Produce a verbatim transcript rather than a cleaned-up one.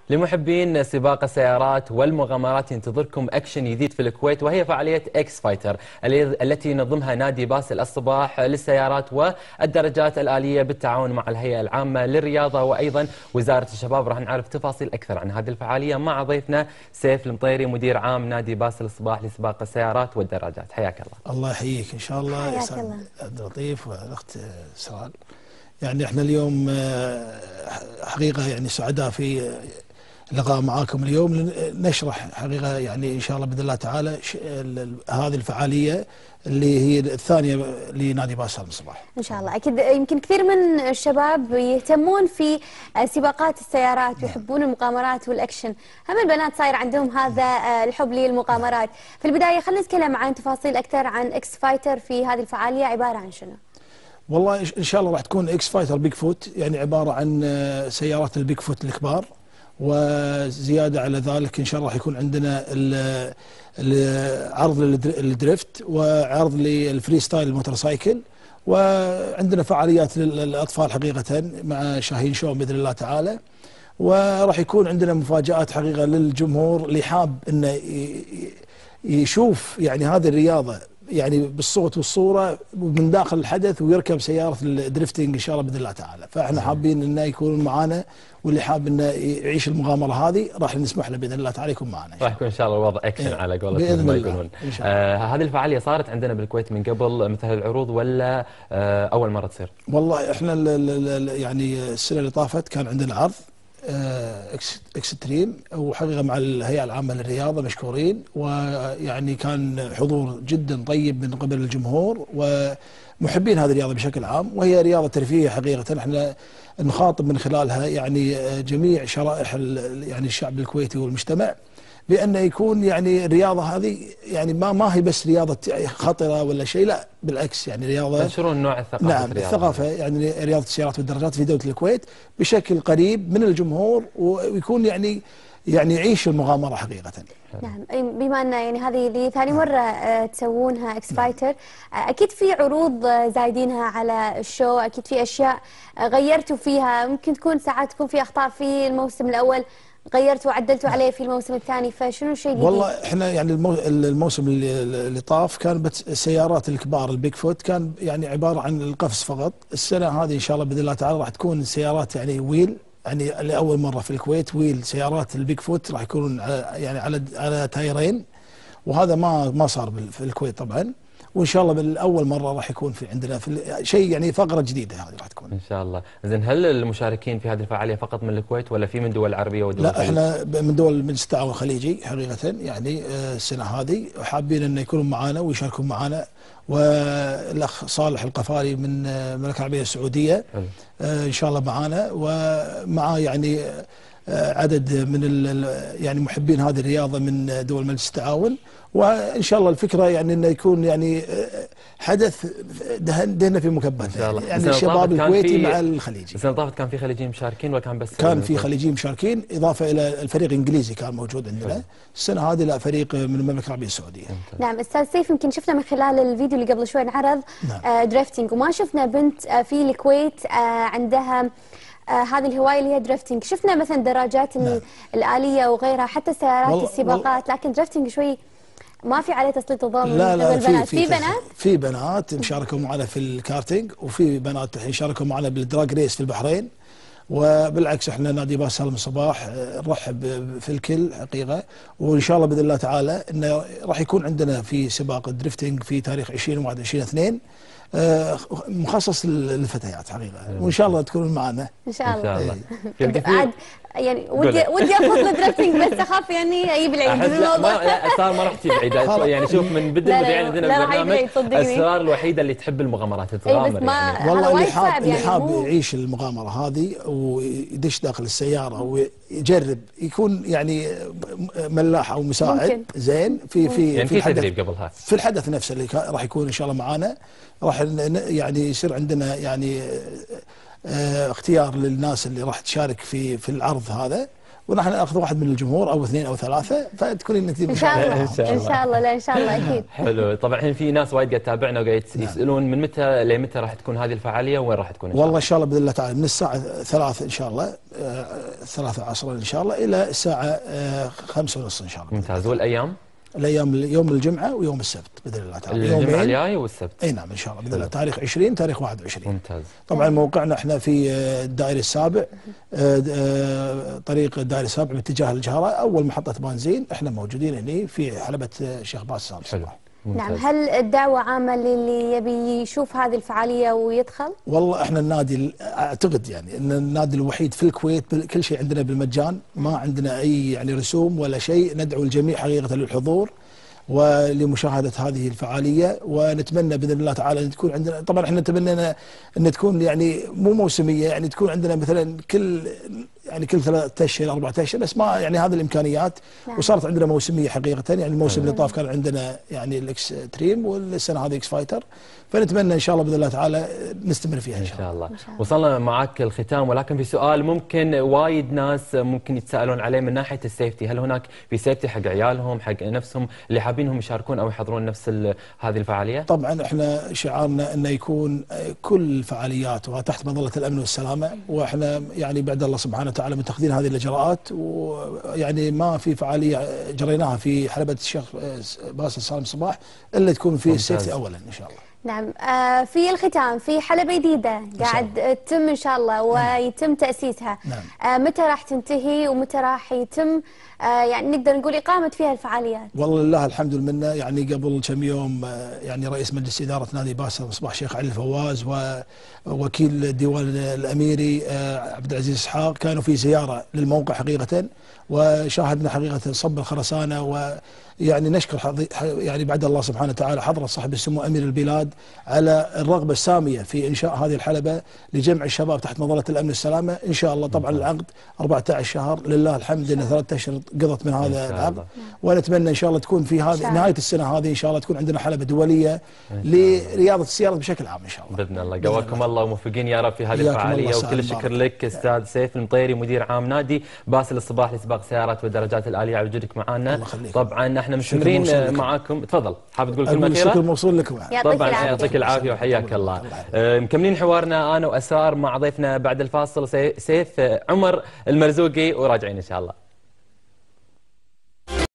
لمحبين سباق السيارات والمغامرات ينتظركم أكشن جديد في الكويت، وهي فعالية إكس فايتر التي ينظمها نادي باسل الصباح للسيارات والدراجات الآلية بالتعاون مع الهيئة العامة للرياضة وأيضا وزارة الشباب. راح نعرف تفاصيل أكثر عن هذه الفعالية مع ضيفنا سيف المطيري مدير عام نادي باسل الصباح لسباق السيارات والدراجات. حياك الله. الله يحييك ان شاء الله. حياك الله عبد اللطيف والاخت سرال. يعني احنا اليوم حقيقه يعني سعداء في اللقاء معاكم اليوم، نشرح حقيقه يعني ان شاء الله باذن الله تعالى هذه الفعاليه اللي هي الثانيه لنادي باسل الصباح. ان شاء الله. اكيد يمكن كثير من الشباب يهتمون في سباقات السيارات ويحبون المغامرات والاكشن، هم البنات صاير عندهم هذا الحب للمغامرات. في البدايه خلينا نتكلم عن تفاصيل اكثر عن اكس فايتر في هذه الفعاليه، عباره عن شنو؟ والله ان شاء الله راح تكون اكس فايتر بيج فوت، يعني عباره عن سيارات البيج فوت الكبار، وزياده على ذلك ان شاء الله راح يكون عندنا عرض للدريفت وعرض للفري ستايل الموتورسايكل، وعندنا فعاليات للاطفال حقيقه مع شاهين شو باذن الله تعالى، وراح يكون عندنا مفاجات حقيقه للجمهور اللي حاب انه يشوف يعني هذه الرياضه يعني بالصوت والصوره من داخل الحدث ويركب سياره الدريفتنج ان شاء الله باذن الله تعالى. فاحنا حابين انه يكون معانا، واللي حاب انه يعيش المغامره هذه راح نسمح له باذن الله تعالى يكون معنا. راح يكون ان شاء الله الوضع اكشن على قولتهم ما يقولون. آه هذه الفعاليه صارت عندنا بالكويت من قبل مثل العروض ولا آه اول مره تصير؟ والله احنا يعني السنه اللي طافت كان عندنا عرض اكس اكستريم وحقيقه مع الهيئه العامه للرياضه مشكورين، ويعني كان حضور جدا طيب من قبل الجمهور ومحبين هذه الرياضه بشكل عام، وهي رياضه ترفيهيه حقيقه. احنا نخاطب من خلالها يعني جميع شرائح يعني الشعب الكويتي والمجتمع بأن يكون يعني الرياضة هذه يعني ما ما هي بس رياضة خطرة ولا شيء، لا بالعكس يعني رياضة تنشرون نوع الثقافة. نعم الثقافة يعني رياضة السيارات والدراجات في دولة الكويت بشكل قريب من الجمهور، ويكون يعني يعني يعيش المغامرة حقيقة. نعم. بما أن يعني هذه لثاني مرة تسوونها اكس فايتر، أكيد في عروض زايدينها على الشو، أكيد في أشياء غيرتوا فيها، ممكن تكون ساعات تكون في أخطاء في الموسم الأول غيرتوا وعدلتوا عليه في الموسم الثاني، فشنو الشيء الجديد؟ والله احنا يعني المو... الموسم اللي, اللي طاف كان بس السيارات الكبار البيج فوت كان يعني عباره عن القفز فقط. السنه هذه ان شاء الله باذن الله تعالى راح تكون السيارات يعني ويل، يعني لاول مره في الكويت ويل سيارات البيج فوت راح يكونون يعني على على تايرين، وهذا ما ما صار في الكويت طبعا، وان شاء الله بالاول مره راح يكون في عندنا في شيء يعني فقره جديده هذه راح تكون ان شاء الله. زين، هل المشاركين في هذه الفعاليه فقط من الكويت ولا في من دول عربيه ودول؟ لا احنا من دول مجلس التعاون الخليجي حقيقه، يعني السنه هذه حابين ان يكونوا معنا ويشاركون معنا، والاخ صالح القفاري من المملكه العربيه السعوديه ان شاء الله معنا، ومع يعني عدد من يعني محبين هذه الرياضه من دول مجلس التعاون، وان شاء الله الفكره يعني انه يكون يعني حدث دهنا في مكبات يعني الشباب الكويتي مع الخليجي. السنه طافت كان في خليجيين مشاركين ولا كان بس؟ كان في خليجيين مشاركين اضافه الى الفريق الانجليزي كان موجود عندنا. السنه هذه لا فريق من المملكه العربيه السعوديه. نعم استاذ سيف، يمكن شفنا من خلال الفيديو اللي قبل شوي انعرض آه دريفتنج، وما شفنا بنت آه في الكويت آه عندها آه هذه الهوايه اللي هي دريفتنج. شفنا مثلا دراجات نعم. الآلية وغيرها، حتى سيارات السباقات، لكن دريفتنج شوي ما في عليه تسليط الضوء من قبل البنات. في, في بنات في بنات شاركوا معنا في الكارتينج، وفي بنات الحين شاركوا معنا بالدراج ريس في البحرين، وبالعكس احنا نادي باسل الصباح نرحب في الكل حقيقه، وان شاء الله باذن الله تعالى انه راح يكون عندنا في سباق الدريفتنج في تاريخ عشرين وواحد وعشرين اثنين مخصص للفتيات حقيقه، وان شاء الله تكونون معنا ان شاء الله. ان شاء الله. عاد يعني ودي ودي افضل الدريفتنج بس اخاف يعني اجيب العيد من الموضوع. لا صار ما رحتي بعيد يعني. شوف من بدء البدايه عندنا البرنامج الاسرار الوحيده اللي تحب المغامرات تغامر يعني. والله اللي حاب اللي حاب يعيش المغامره هذه ويدش داخل السياره ويجرب يكون يعني ملاح او مساعد ممكن. زين في في يعني في تدريب قبلها في الحدث نفسه اللي راح يكون ان شاء الله معانا، راح يعني يصير عندنا يعني اه اختيار للناس اللي راح تشارك في في العرض هذا، ونحن ناخذ واحد من الجمهور او اثنين او ثلاثه فتكون النتيجه ان شاء الله ان شاء الله لا ان شاء الله اكيد. حلو. طبعا الحين في ناس وايد قاعد تتابعنا وقاعد يسالون من متى لمتى راح تكون هذه الفعاليه وين راح تكون؟ إن شاء والله ان شاء الله باذن الله تعالى من الساعه ثلاثة ان شاء الله ثلاثة عصرا ان شاء الله الى الساعه خمسة ونص ان شاء الله. ممتاز. والايام؟ الايام يوم الجمعه ويوم السبت باذن الله تعالى. الجمعه الجاي والسبت. اي نعم ان شاء الله باذن الله تاريخ عشرين تاريخ واحد وعشرين. ممتاز. طبعا موقعنا احنا في الدائري السابع طريق الدائري السابع باتجاه الجهره اول محطه بنزين احنا موجودين هنا في حلبه الشيخ باسل الصباح. نعم. هل الدعوة عامة للي يبي يشوف هذه الفعالية ويدخل؟ والله احنا النادي اعتقد يعني ان النادي الوحيد في الكويت كل شيء عندنا بالمجان، ما عندنا اي يعني رسوم ولا شيء، ندعو الجميع حقيقة للحضور ولمشاهدة هذه الفعالية، ونتمنى بإذن الله تعالى أن تكون عندنا، طبعا احنا نتمنى أن تكون يعني مو موسمية، يعني تكون عندنا مثلا كل يعني كل ثلاثة اشهر أربعة اشهر، بس ما يعني هذه الامكانيات. نعم. وصارت عندنا موسميه حقيقه، يعني الموسم اللي طاف كان عندنا يعني الاكس تريم والسنه هذه اكس فايتر، فنتمنى ان شاء الله باذن الله تعالى نستمر فيها ان شاء الله. ان شاء الله. وصلنا معك الختام، ولكن في سؤال ممكن وايد ناس ممكن يتساءلون عليه من ناحيه السيفتي، هل هناك في سيفتي حق عيالهم حق نفسهم اللي حابينهم يشاركون او يحضرون نفس هذه الفعاليه؟ طبعا احنا شعارنا انه يكون كل الفعاليات وتحت مظله الامن والسلامه، واحنا يعني بعد الله سبحانه وتعالى متخذين هذه الاجراءات، ويعني ما في فعاليه جريناها في حلبه الشيخ باسل سالم صباح الا تكون في السيفتي اولا ان شاء الله. نعم. آه في الختام في حلبة جديدة قاعد تتم إن شاء الله ويتم تأسيسها. نعم. آه متى راح تنتهي ومتى راح يتم آه يعني نقدر نقول إقامة فيها الفعاليات؟ والله لله الحمد لله، يعني قبل كم يوم آه يعني رئيس مجلس إدارة نادي باسل مصباح الشيخ علي الفواز ووكيل الديوان الأميري آه عبد العزيز إسحاق كانوا في زيارة للموقع حقيقة، وشاهدنا حقيقة صب الخرسانة، ويعني نشكر يعني بعد الله سبحانه وتعالى حضرة صاحب السمو أمير البلاد على الرغبة السامية في إنشاء هذه الحلبة لجمع الشباب تحت مظلة الأمن والسلامة إن شاء الله. طبعا العقد أربعة عشر شهر لله الحمد إن ثلاثة أشهر قضت من هذا العقد، ونتمنى إن شاء الله تكون في هذه نهاية السنة هذه إن شاء الله تكون عندنا حلبة دولية لرياضة السيارة بشكل عام إن شاء الله بإذن الله. قواكم الله وموفقين يا رب في هذه الفعالية، وكل الشكر لك أستاذ سيف المطيري مدير عام نادي باسل الصباح لسباق السيارات والدراجات الآلية على وجودك معنا. طبعا احنا مستمرين معاكم. تفضل، حابب تقول كلمة أخيرة؟ الشكر موصول لكم. طبعا يعطيك العافية وحياك الله. مكملين حوارنا أنا وأسرار مع ضيفنا بعد الفاصل سيف عمر المرزوقي، وراجعين إن شاء الله.